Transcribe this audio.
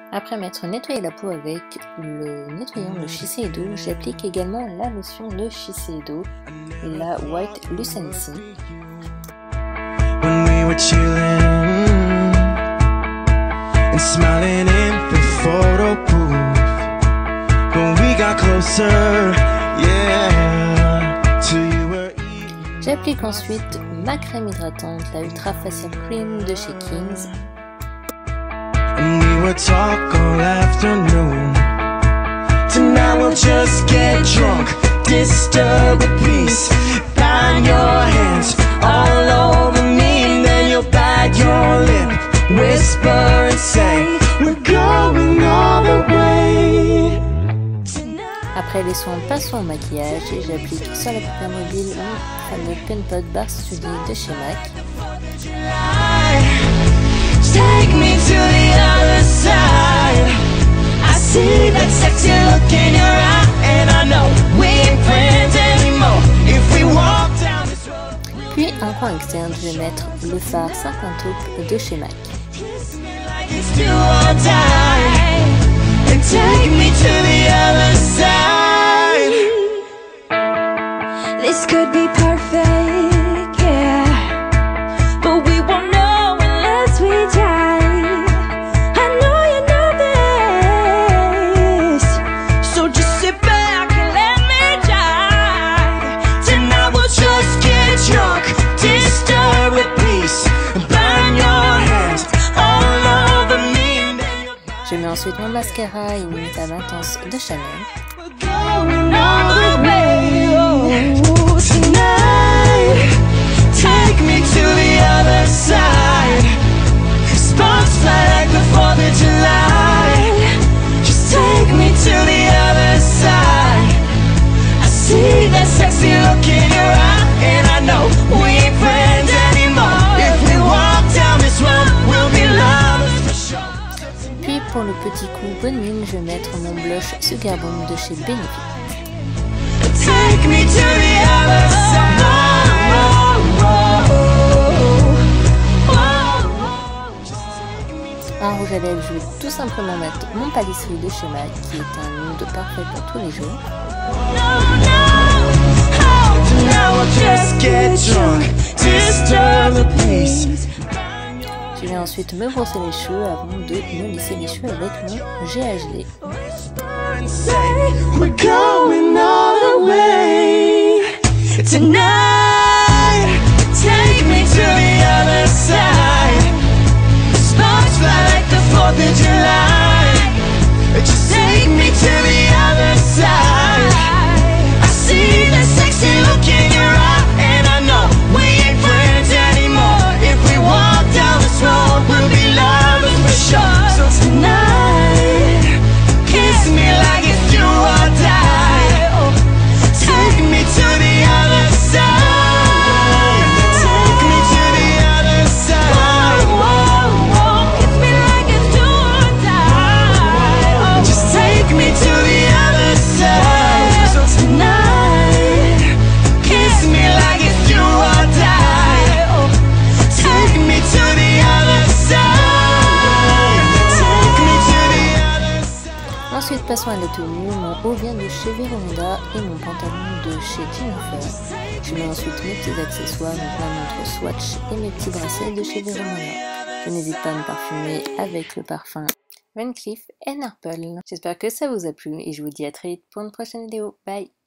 Après m'être nettoyé la peau avec le nettoyant de Shiseido, j'applique également la lotion de Shiseido, la White Lucency. When we were chilling and smiling in the photo booth, when we got closer, yeah, till you were eating. J'applique ensuite ma crème hydratante, la Ultra Facial Cream de chez Kings. And we would talk all afternoon. Tonight we'll just get drunk, disturb the peace, bind your hands all over me, and then you'll bite your lip, whisper and say, we're going all the way. Après les soins, passons au maquillage et j'applique sur la paupière mobile mon fameux Pen Pot Bar Study de chez MAC. Take me to the other side. I see that sexy look in your eye, and I know we ain't friends anymore if we walk down this road. Puis en coin externe, je vais mettre le fard 50 taupes de chez MAC. Kiss me like it's do or die, and take me to the other side. This could be perfect, yeah, but we won't know unless we try. I know you know this, so just sit back and let me try. Tonight we'll just get drunk, disturb the peace, and burn your hands all over me, and then you'll Je mets ensuite mon mascara Inimitable Intense de Chanel. going all the way. Oh, tonight, take me to the other side. Sparks fly like the 4th of July. Just take me to the other side. I see that sexy look in your eye, and I know we ain't friends anymore. If we walk down this road, we'll be lovers for sure. Puis pour le petit coup bonne mine, je vais mettre mon blush Sugar Bomb de chez Benefit. Take me to the other side. En rouge à lèvres, je vais tout simplement mettre mon pâtisserie de chez MAC, qui est un nude parfait pour tous les jours. Now we'll just get drunk, disturb the peace. Je vais ensuite me brosser les cheveux avant de me lisser les cheveux avec mon GHD. And say we're going all the way. Tonight, take me to the other side. Sparks fly like the 4th of July. Just take me to the other side. I see that sexy look in your eye, and I know we ain't friends anymore. If we walk down this road, we'll be lovers for sure. So tonight, kiss me like it's do or die. Oh, take me to the other side. Take me to the other side. Kiss me like it's do or die. Oh, Just take me to the other side. So tonight, kiss me like it's do or die. Oh, take me to the other side. Take me to the other side. Ensuite, passons à la tenue. Mon haut vient de chez Veronda et mon pantalon de chez Jennifer. Je mets ensuite mes petits accessoires, donc ma montre Swatch et mes petits bracelets de chez Veronda. Je n'hésite pas à me parfumer avec le parfum Van Cleef & Arpels. J'espère que ça vous a plu et je vous dis à très vite pour une prochaine vidéo. Bye!